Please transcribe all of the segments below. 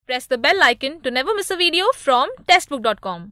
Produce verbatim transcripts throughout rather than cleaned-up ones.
Press the bell icon to never miss a video from testbook dot com.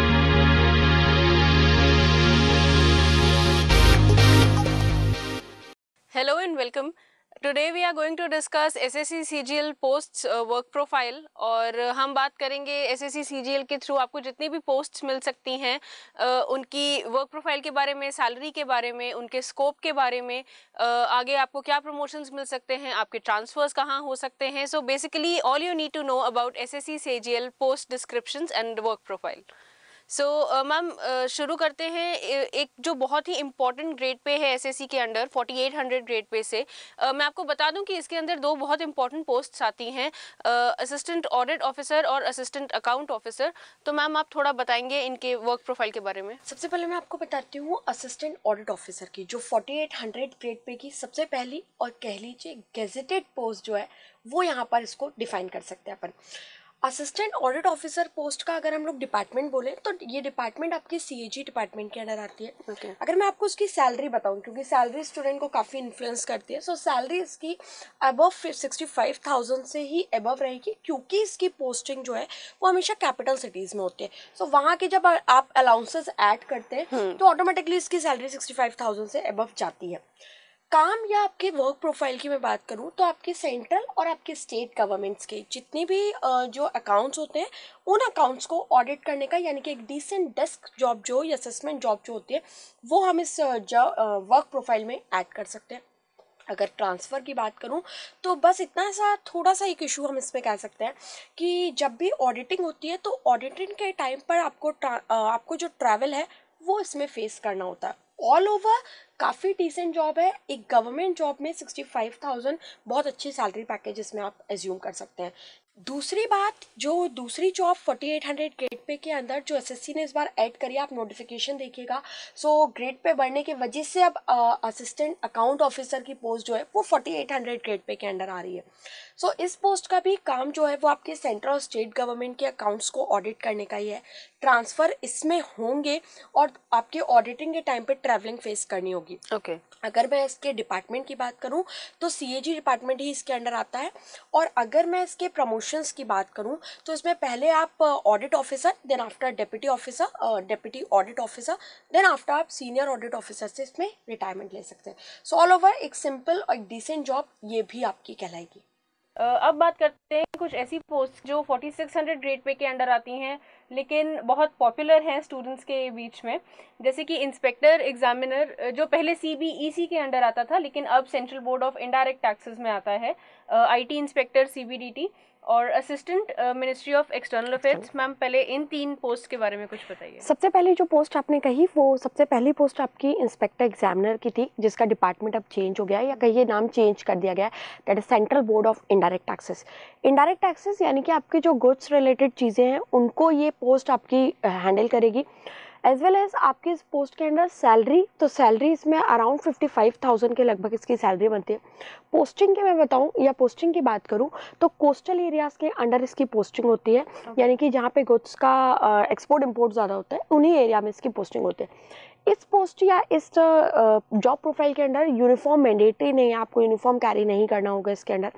Hello and welcome. Today we are going to discuss S S C C G L posts uh, work profile और uh, हम बात करेंगे S S C C G L के through आपको जितनी भी posts मिल सकती हैं uh, उनकी वर्क प्रोफाइल के बारे में, सैलरी के बारे में, उनके स्कोप के बारे में, uh, आगे आपको क्या प्रमोशंस मिल सकते हैं, आपके ट्रांसफर्स कहाँ हो सकते हैं. So basically all you need to know about S S C C G L post descriptions and work profile. So ma'am शुरू करते हैं. एक जो बहुत ही इम्पॉर्टेंट ग्रेड पे है एसएससी के अंडर अड़तालीस सौ ग्रेड पे से. uh, मैं आपको बता दूं कि इसके अंदर दो बहुत इंपॉर्टेंट पोस्ट्स आती हैं, असिस्टेंट ऑडिट ऑफिसर और असिस्टेंट अकाउंट ऑफिसर. तो मैम आप थोड़ा बताएंगे इनके वर्क प्रोफाइल के बारे में. सबसे पहले मैं आपको बताती हूँ असिस्टेंट ऑडिट ऑफिसर की, जो अड़तालीस सौ ग्रेड पे की सबसे पहली और कह लीजिए गेजेटेड पोस्ट जो है वो यहाँ पर इसको डिफाइन कर सकते हैं अपन. असिस्टेंट ऑडिट ऑफिसर पोस्ट का अगर हम लोग डिपार्टमेंट बोले तो ये डिपार्टमेंट आपकी सीएजी डिपार्टमेंट के अंडर आती है. okay. अगर मैं आपको उसकी सैलरी बताऊं, क्योंकि सैलरी स्टूडेंट को काफ़ी इन्फ्लुएंस करती है, सो सैलरी इसकी अबव सिक्सटी फाइव थाउजेंड से ही अबव रहेगी, क्योंकि इसकी पोस्टिंग जो है वो हमेशा कैपिटल सिटीज़ में होती है. सो so, वहाँ के जब आप अलाउंसेस ऐड करते हैं hmm. तो ऑटोमेटिकली इसकी सैलरी सिक्सटी फाइव थाउजेंड से अबव जाती है. काम या आपके वर्क प्रोफाइल की मैं बात करूं तो आपके सेंट्रल और आपके स्टेट गवर्नमेंट्स के जितने भी जो अकाउंट्स होते हैं उन अकाउंट्स को ऑडिट करने का, यानी कि एक डिसेंट डेस्क जॉब जो या असेसमेंट जॉब जो होती है वो हम इस वर्क प्रोफाइल में ऐड कर सकते हैं. अगर ट्रांसफ़र की बात करूं तो बस इतना सा थोड़ा सा एक इशू हम इसमें कह सकते हैं कि जब भी ऑडिटिंग होती है तो ऑडिटिंग के टाइम पर आपको आपको जो ट्रैवल है वो इसमें फेस करना होता है. ऑल ओवर काफ़ी डिसेंट जॉब है. एक गवर्नमेंट जॉब में सिक्सटी फाइव थाउजेंड बहुत अच्छी सैलरी पैकेज इसमें आप एज्यूम कर सकते हैं. दूसरी बात, जो दूसरी जॉब अड़तालीस सौ ग्रेड पे के अंदर जो एसएससी ने इस बार ऐड करी, आप नोटिफिकेशन देखिएगा. सो ग्रेड पे बढ़ने की वजह से अब असिस्टेंट अकाउंट ऑफिसर की पोस्ट जो है वो अड़तालीस सौ ग्रेड पे के अंदर आ रही है. सो so, इस पोस्ट का भी काम जो है वो आपके सेंट्रल और स्टेट गवर्नमेंट के अकाउंट्स को ऑडिट करने का ही है. ट्रांसफ़र इसमें होंगे और आपके ऑडिटिंग के टाइम पे ट्रैवलिंग फेस करनी होगी. Okay okay. अगर मैं इसके डिपार्टमेंट की बात करूं तो सीएजी डिपार्टमेंट ही इसके अंडर आता है. और अगर मैं इसके प्रमोशंस की बात करूं तो इसमें पहले आप audit officer, then after deputy officer, deputy audit officer, then after आप सीनियर ऑडिट ऑफिसर से इसमें रिटायरमेंट ले सकते हैं. सो ऑल ओवर एक सिंपल और डिसेंट जॉब ये भी आपकी कहलाएगी. Uh, अब बात करते हैं कुछ ऐसी पोस्ट जो छियालीस सौ ग्रेड पे के अंडर आती हैं लेकिन बहुत पॉपुलर हैं स्टूडेंट्स के बीच में, जैसे कि इंस्पेक्टर एग्जामिनर जो पहले सीबीईसी के अंडर आता था लेकिन अब central board of indirect taxes में आता है. आईटी इंस्पेक्टर सीबीडीटी और assistant ministry of external affairs. Ma'am पहले इन तीन पोस्ट के बारे में कुछ बताइए. सबसे पहले जो पोस्ट आपने कही वो सबसे पहली पोस्ट आपकी इंस्पेक्टर एग्जामिनर की थी, जिसका डिपार्टमेंट अब चेंज हो गया है या कहिए नाम चेंज कर दिया गया है. That is central board of indirect taxes. Indirect taxes यानी कि आपके जो गुड्स रिलेटेड चीज़ें हैं उनको ये पोस्ट आपकी हैंडल करेगी. एज वेल एज आपकी इस पोस्ट के अंदर सैलरी, तो सैलरी इसमें अराउंड फिफ्टी फाइव थाउजेंड के लगभग इसकी सैलरी बनती है. पोस्टिंग की मैं बताऊं या पोस्टिंग की बात करूं तो कोस्टल एरियाज़ के अंडर इसकी पोस्टिंग होती है. okay. यानी कि जहां पे गुड्स का एक्सपोर्ट इंपोर्ट ज़्यादा होता है उन्हीं एरिया में इसकी पोस्टिंग होती है. इस पोस्ट या इस जॉब प्रोफाइल के अंदर यूनिफॉर्म मैंडेटरी नहीं है, आपको यूनिफॉर्म कैरी नहीं करना होगा इसके अंदर.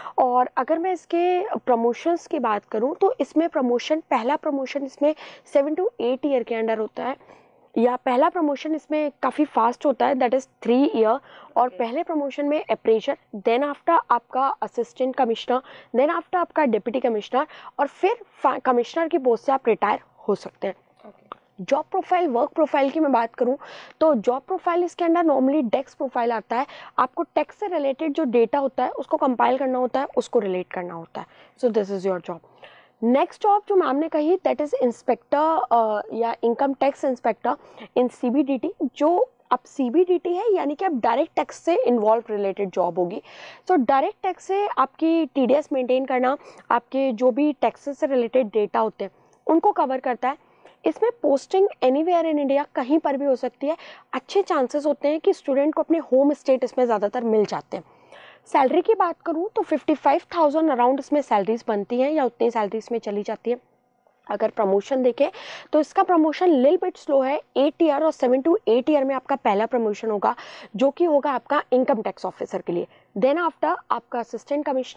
और अगर मैं इसके प्रमोशंस की बात करूं तो इसमें प्रमोशन, पहला प्रमोशन इसमें सेवन टू एट ईयर के अंडर होता है, या पहला प्रमोशन इसमें काफ़ी फास्ट होता है, दैट इज़ थ्री ईयर. और पहले प्रमोशन में अप्रेजर, देन आफ्टर आपका असिस्टेंट कमिश्नर, देन आफ्टर आपका डिप्टी कमिश्नर, और फिर कमिश्नर की पोस्ट से आप रिटायर हो सकते हैं. जॉब प्रोफाइल, वर्क प्रोफाइल की मैं बात करूं तो जॉब प्रोफाइल इसके अंदर नॉर्मली डेस्क प्रोफाइल आता है. आपको टैक्स से रिलेटेड जो डेटा होता है उसको कंपाइल करना होता है, उसको रिलेट करना होता है. So this is your job. Next job जो मैम ने कही दैट इज़ इंस्पेक्टर या income tax inspector in CBDT. जो अब सीबीडीटी है यानी कि अब डायरेक्ट टैक्स से इन्वॉल्व रिलेटेड जॉब होगी. सो डायरेक्ट टैक्स से आपकी टीडीएस मेंटेन करना, आपके जो भी टैक्सेस से रिलेटेड डेटा होते हैं उनको कवर करता है. इसमें पोस्टिंग एनीवेयर इन इंडिया कहीं पर भी हो सकती है. अच्छे चांसेस होते हैं कि स्टूडेंट को अपने होम स्टेट इसमें ज़्यादातर मिल जाते हैं. सैलरी की बात करूं तो फिफ्टी फाइव थाउजेंड अराउंड इसमें सैलरीज बनती हैं या उतनी सैलरी इसमें चली जाती है. अगर प्रमोशन देखें तो इसका प्रमोशन लिल बिट स्लो है. एट ईयर और सेवन टू एट ईयर में आपका पहला प्रमोशन होगा जो कि होगा आपका इनकम टैक्स ऑफिसर के लिए. देन आफ्टर आपका असिस्टेंट कमिश्नर,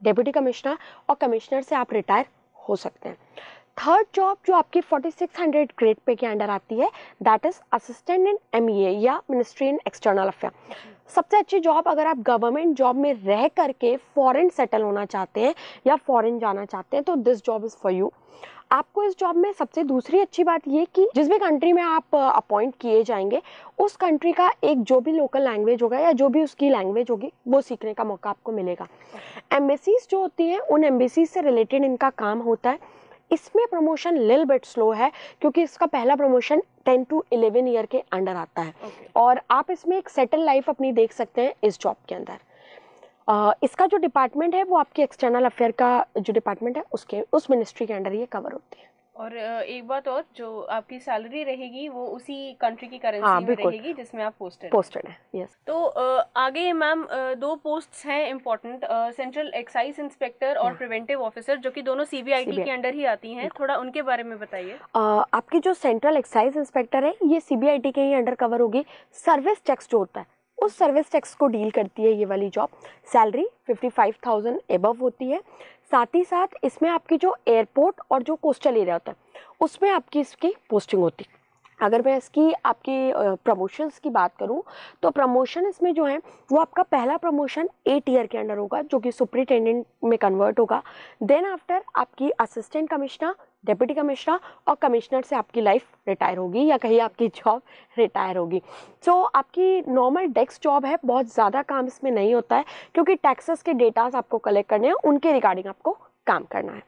डेप्यूटी कमिश्नर, और कमिश्नर से आप रिटायर हो सकते हैं। थर्ड जॉब जो आपकी forty six hundred grade pay के अंडर आती है, that is assistant in MEA या मिनिस्ट्री इन एक्सटर्नल अफेयर। सबसे अच्छी जॉब अगर आप गवर्नमेंट जॉब में रह करके फॉरेन सेटल होना चाहते हैं या फॉरेन जाना चाहते हैं तो this job is for you. आपको इस जॉब में सबसे दूसरी अच्छी बात ये कि जिस भी कंट्री में आप अपॉइंट किए जाएंगे उस कंट्री का एक जो भी लोकल लैंग्वेज होगा या जो भी उसकी लैंग्वेज होगी वो सीखने का मौका आपको मिलेगा। एम्बेसीज जो होती हैं उन एम्बेसीज से रिलेटेड इनका काम होता है। इसमें प्रमोशन लिल बिट स्लो है क्योंकि इसका पहला promotion ten to eleven year के अंडर आता है। okay. और आप इसमें एक सेटल लाइफ अपनी देख सकते हैं इस जॉब के अंदर। Uh, इसका जो डिपार्टमेंट है वो आपके एक्सटर्नल अफेयर का जो डिपार्टमेंट है उसके उस मिनिस्ट्री के अंडर ये कवर होती है। और एक बात और, जो आपकी सैलरी रहेगी वो उसी कंट्री की करेंसी हाँ, में रहेगी जिसमें आप पोस्टेड पोस्टेड है। यस। तो आगे मैम दो पोस्ट्स हैं इम्पोर्टेंट, सेंट्रल एक्साइज इंस्पेक्टर और प्रिवेंटिव ऑफिसर, जो कि दोनों सीबीआईटी के अंडर ही आती हैं। थोड़ा उनके बारे में बताइए। आपकी जो सेंट्रल एक्साइज इंस्पेक्टर है ये सीबीआईटी के ही अंडर कवर होगी। सर्विस टैक्स जो होता है उस सर्विस टैक्स को डील करती है ये वाली job. Salary fifty five thousand above होती है। साथ ही साथ इसमें आपकी जो एयरपोर्ट और जो कोस्टल एरिया होता है उसमें आपकी इसकी पोस्टिंग होती है। अगर मैं इसकी आपकी प्रमोशंस की बात करूं तो प्रमोशन इसमें जो है वो आपका पहला प्रमोशन एट ईयर के अंडर होगा जो कि सुपरिटेंडेंट में कन्वर्ट होगा। देन आफ्टर आपकी असिस्टेंट कमिश्नर, डेप्यूटी कमिश्नर और कमिश्नर से आपकी लाइफ रिटायर होगी या कहीं आपकी जॉब रिटायर होगी। सो so, आपकी नॉर्मल डेस्क जॉब है, बहुत ज़्यादा काम इसमें नहीं होता है क्योंकि टैक्सेस के डेटास आपको कलेक्ट करने हैं, उनके रिगार्डिंग आपको काम करना है।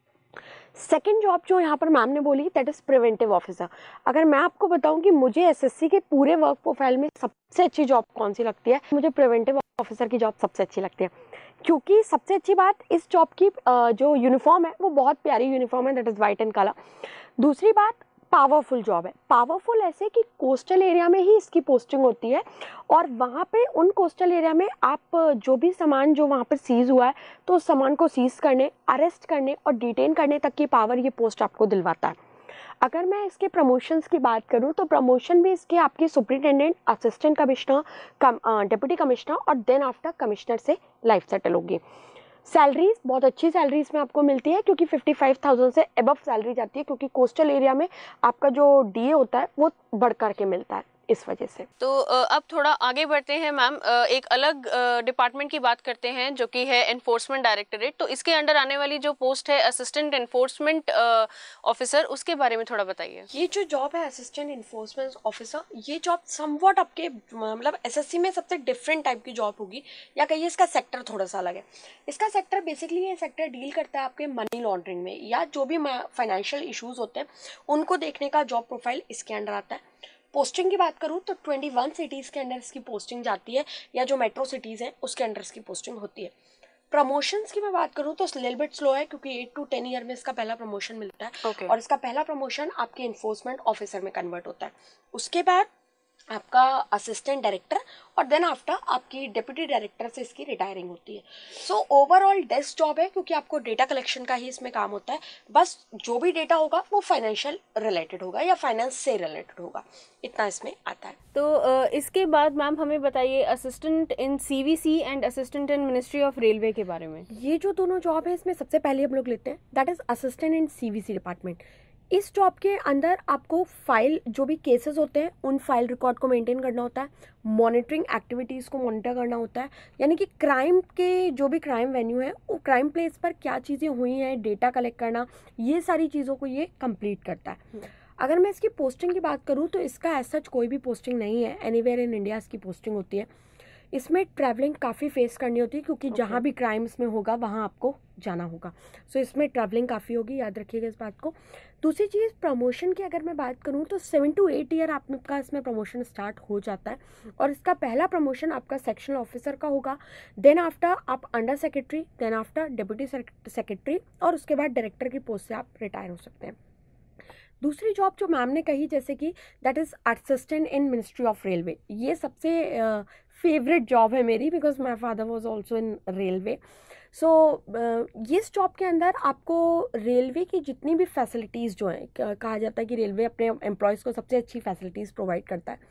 सेकेंड जॉब जो यहाँ पर मैम ने बोली दैट इज़ प्रिवेंटिव ऑफिसर। अगर मैं आपको बताऊँ कि मुझे एसएससी के पूरे वर्क प्रोफाइल में सबसे अच्छी जॉब कौन सी लगती है, मुझे प्रिवेंटिव ऑफिसर की जॉब सबसे अच्छी लगती है। क्योंकि सबसे अच्छी बात इस जॉब की जो यूनिफॉर्म है वो बहुत प्यारी यूनिफॉर्म है, दैट इज़ वाइट एंड काला। दूसरी बात, पावरफुल जॉब है। पावरफुल ऐसे कि कोस्टल एरिया में ही इसकी पोस्टिंग होती है और वहाँ पे उन कोस्टल एरिया में आप जो भी सामान जो वहाँ पर सीज हुआ है तो उस सामान को सीज करने, अरेस्ट करने और डिटेन करने तक की पावर ये पोस्ट आपको दिलवाता है। अगर मैं इसके प्रमोशंस की बात करूं तो प्रमोशन भी इसके आपकी superintendent, assistant commissioner, deputy commissioner और देन आफ्टर कमिश्नर से लाइफ सेटल होगी। सैलरीज बहुत अच्छी सैलरीज में आपको मिलती है क्योंकि फिफ्टी फाइव थाउजेंड से अबव सैलरी जाती है क्योंकि कोस्टल एरिया में आपका जो डीए होता है वो बढ़ कर के मिलता है इस वजह से। तो अब थोड़ा आगे बढ़ते हैं मैम, एक अलग डिपार्टमेंट की बात करते हैं जो कि है एनफोर्समेंट डायरेक्टरेट। तो इसके अंडर आने वाली जो पोस्ट है असिस्टेंट एनफोर्समेंट ऑफिसर, उसके बारे में थोड़ा बताइए। ये जो जॉब है असिस्टेंट एनफोर्समेंट ऑफिसर, ये जॉब समवॉट आपके मतलब एसएससी में सबसे डिफरेंट टाइप की जॉब होगी या कहिए इसका सेक्टर थोड़ा सा अलग है। इसका सेक्टर बेसिकली ये सेक्टर डील करता है आपके मनी लॉन्ड्रिंग में या जो भी फाइनेंशियल इशूज़ होते हैं उनको देखने का जॉब प्रोफाइल इसके अंडर आता है। पोस्टिंग की बात करूँ तो ट्वेंटी वन सिटीज़ के अंदर इसकी पोस्टिंग जाती है या जो मेट्रो सिटीज़ हैं उसके अंदर इसकी पोस्टिंग होती है। प्रमोशंस की मैं बात करूँ तो लिटिल बिट स्लो है क्योंकि एट टू टेन ईयर में इसका पहला प्रमोशन मिलता है। okay. और इसका पहला प्रमोशन आपके इन्फोर्समेंट ऑफिसर में कन्वर्ट होता है। उसके बाद आपका असिस्टेंट डायरेक्टर और देन आफ्टर आपकी डिप्टी डायरेक्टर से इसकी रिटायरिंग होती है। सो ओवरऑल डेस्क जॉब है क्योंकि आपको डेटा कलेक्शन का ही इसमें काम होता है। बस जो भी डेटा होगा वो फाइनेंशियल रिलेटेड होगा या फाइनेंस से रिलेटेड होगा, इतना इसमें आता है। तो इसके बाद मैम हमें बताइए assistant in CVC and assistant in ministry of railway के बारे में। ये जो दोनों जॉब है इसमें सबसे पहले हम लोग लेते हैं that is assistant in CVC department. इस जॉब के अंदर आपको फाइल जो भी केसेस होते हैं उन फाइल रिकॉर्ड को मेंटेन करना होता है, मॉनिटरिंग एक्टिविटीज़ को मॉनिटर करना होता है, यानी कि क्राइम के जो भी क्राइम वेन्यू है वो क्राइम प्लेस पर क्या चीज़ें हुई हैं डेटा कलेक्ट करना, ये सारी चीज़ों को ये कंप्लीट करता है। अगर मैं इसकी पोस्टिंग की बात करूँ तो इसका ऐसा कोई भी पोस्टिंग नहीं है, एनीवेयर इन इंडिया इसकी पोस्टिंग होती है। इसमें ट्रैवलिंग काफ़ी फेस करनी होती है क्योंकि okay. जहाँ भी क्राइम इसमें होगा वहाँ आपको जाना होगा। सो so, इसमें ट्रैवलिंग काफ़ी होगी, याद रखिएगा इस बात को। दूसरी चीज़ प्रमोशन की अगर मैं बात करूँ तो सेवन टू एट ईयर आपका इसमें प्रमोशन स्टार्ट हो जाता है और इसका पहला प्रमोशन आपका सेक्शनल ऑफिसर का होगा। देन आफ्टर आप under secretary, then after deputy secretary और उसके बाद डायरेक्टर की पोस्ट से आप रिटायर हो सकते हैं। दूसरी जॉब जो मैम ने कही जैसे कि that is assistant in ministry of railway, ये सबसे फेवरेट जॉब है मेरी because my father was also in railway. So इस जॉब के अंदर आपको रेलवे की जितनी भी फैसिलिटीज़ जो हैं, कहा जाता है कि रेलवे अपने एम्प्लॉयज़ को सबसे अच्छी फैसिलिटीज़ प्रोवाइड करता है।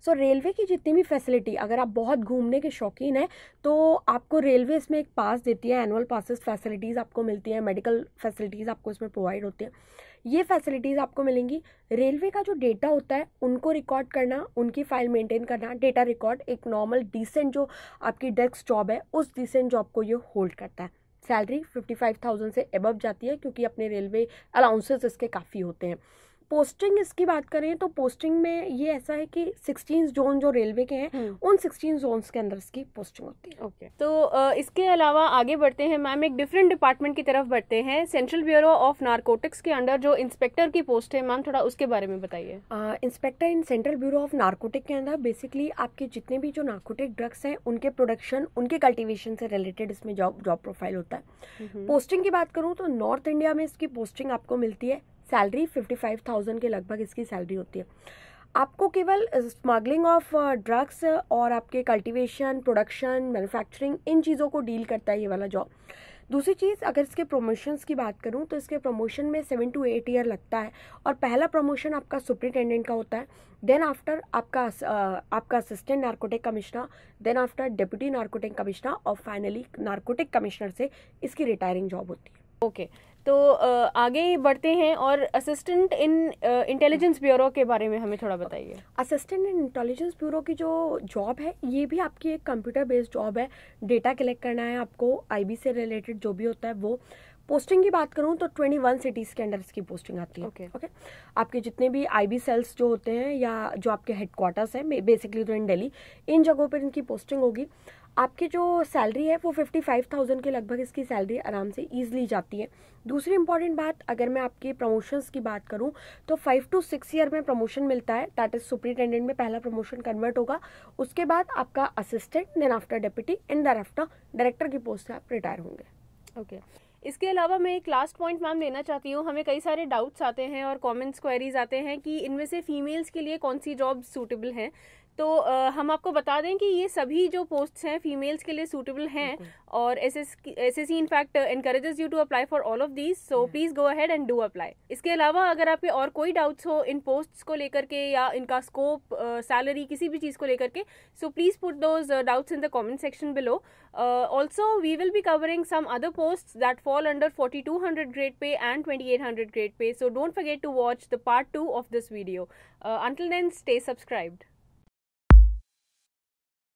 सो रेलवे की जितनी भी फैसिलिटी, अगर आप बहुत घूमने के शौकीन हैं तो आपको रेलवे इसमें एक पास देती है, एनुअल पासेस फैसिलिटीज़ आपको मिलती हैं, मेडिकल फैसिलिटीज़ आपको इसमें प्रोवाइड होती हैं। ये फैसिलिटीज़ आपको मिलेंगी। रेलवे का जो डेटा होता है उनको रिकॉर्ड करना, उनकी फाइल मेंटेन करना, डेटा रिकॉर्ड एक नॉर्मल डिसेंट जो आपकी डेस्क जॉब है उस डिसेंट जॉब को ये होल्ड करता है। सैलरी फिफ्टी फाइव थाउजेंड से अबव जाती है क्योंकि अपने रेलवे अलाउंसेस इसके काफ़ी होते हैं। पोस्टिंग इसकी बात करें तो पोस्टिंग में ये ऐसा है कि सिक्सटीन जोन जो रेलवे के हैं उन सिक्सटीन जोन्स के अंदर इसकी पोस्टिंग होती है। Okay okay. तो uh, इसके अलावा आगे बढ़ते हैं मैम, एक डिफरेंट डिपार्टमेंट की तरफ बढ़ते हैं। सेंट्रल ब्यूरो ऑफ नारकोटिक्स के अंडर जो इंस्पेक्टर की पोस्ट है मैम, थोड़ा उसके बारे में बताइए। Inspector in central bureau of narcotic के अंदर बेसिकली आपके जितने भी जो नारकोटिक ड्रग्स हैं उनके प्रोडक्शन, उनके कल्टिवेशन से रिलेटेड इसमें जॉब जॉब प्रोफाइल होता है। पोस्टिंग की बात करूँ तो नॉर्थ इंडिया में इसकी पोस्टिंग आपको मिलती है। सैलरी फिफ्टी फाइव थाउजेंड के लगभग इसकी सैलरी होती है। आपको केवल स्मगलिंग ऑफ ड्रग्स और आपके कल्टीवेशन, प्रोडक्शन, मैन्युफैक्चरिंग, इन चीज़ों को डील करता है ये वाला जॉब। दूसरी चीज़, अगर इसके प्रमोशंस की बात करूं तो इसके प्रमोशन में सेवन टू एट ईयर लगता है और पहला प्रमोशन आपका सुपरिटेंडेंट का होता है, देन आफ्टर आपका आपका assistant narcotic commissioner, then after deputy narcotic commissioner और फाइनली नारकोटिक कमिश्नर से इसकी रिटायरिंग जॉब होती है। Okay okay. तो uh, आगे बढ़ते हैं और असिस्टेंट इन इंटेलिजेंस ब्यूरो के बारे में हमें थोड़ा बताइए। असिस्टेंट इन इंटेलिजेंस ब्यूरो की जो जॉब है ये भी आपकी एक कंप्यूटर बेस्ड जॉब है। डेटा कलेक्ट करना है आपको, आईबी से रिलेटेड जो भी होता है वो। पोस्टिंग की बात करूं तो ट्वेंटी वन सिटीज़ के अंदर इसकी पोस्टिंग आती है। Okay okay. okay? आपके जितने भी आईबी सेल्स जो होते हैं या जो आपके हेडक्वार्टर्स हैं बेसिकली तो इन दिल्ली, इन जगहों पर इनकी पोस्टिंग होगी। आपकी जो सैलरी है वो फिफ्टी फाइव थाउजेंड के लगभग इसकी सैलरी आराम से ईजिली जाती है। दूसरी इंपॉर्टेंट बात, अगर मैं आपके प्रमोशंस की बात करूं तो फाइव टू सिक्स ईयर में प्रमोशन मिलता है, दैट इज सुपरिटेंडेंट में पहला प्रमोशन कन्वर्ट होगा, उसके बाद आपका assistant, then after deputy, and then after director की पोस्ट से आप रिटायर होंगे। Okay okay. इसके अलावा मैं एक लास्ट पॉइंट मैम लेना चाहती हूँ। हमें कई सारे डाउट्स आते हैं और कमेंट्स, क्वेरीज आते हैं कि इनमें से फीमेल्स के लिए कौन सी जॉब सूटेबल हैं। तो uh, हम आपको बता दें कि ये सभी जो पोस्ट्स हैं फीमेल्स के लिए सूटेबल हैं और S S C in fact encourages you to apply for all of these, so please go ahead and do apply. इसके अलावा अगर आपके और कोई डाउट्स हो इन पोस्ट्स को लेकर के या इनका स्कोप, सैलरी, uh, किसी भी चीज़ को लेकर के, so please put those doubts in the comment section below. Also we will be covering some other posts that fall under forty-two hundred grade pay and twenty-eight hundred grade pay, so don't forget to watch the part two of this video. Uh, until then, stay subscribed.